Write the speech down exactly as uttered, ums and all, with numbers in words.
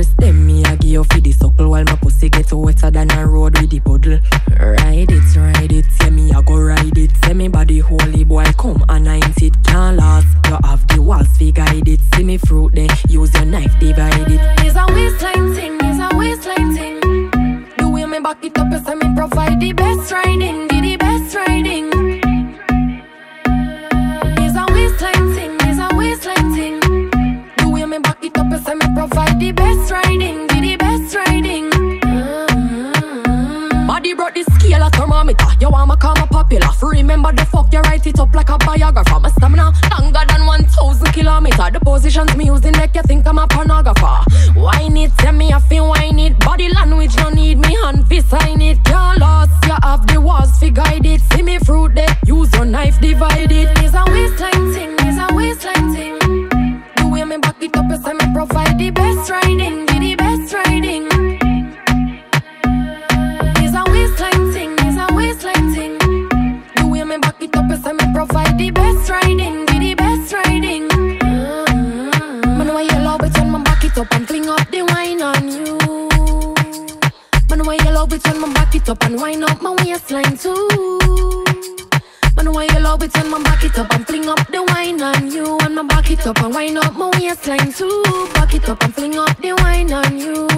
breast them me a give you for the suckle while my pussy get wetter than a road with the puddle. Ride it, ride it, say me a go ride it. Say me body holy boy come anoint it. Can't last, you have the walls fi guide it. See me fruit there, use your knife divide it. It's a waistline thing, it's a waistline thing. The way me back it up, you say me provide the best riding, give the best riding. It's a waistline thing, it's a waistline thing. The way me back it up, you say me provide the best riding, give the best riding. Mm-hmm. Body brought the scale a thermometer. You want me call me popular? Remember the fuck, you write it up like a biographer. My stamina longer than one thousand kilometer. The positions me using make you think I'm a pornographer. Wine it, tell me I feel wine it. Body language no need me hand fi sign it. Can't lost, you have the walls fi guide it. See me fruit there, use your knife divide it. It's a waistline thing, it's a waistline thing. The way me back it up, you say me provide the best riding, give the best riding. It's a waistline thing, it's a waistline thing. The way me back it up, you say me provide the best riding, give the best riding. Mm-hmm. Man, why you love it when me back it up and fling up the wine on you? Man, why you love it when me back it up and wind up my waistline too? Man, why you love it when me back it up and fling up the wine on you? And me back it up and wind up my waistline too. Back it up and fling up the wine on you.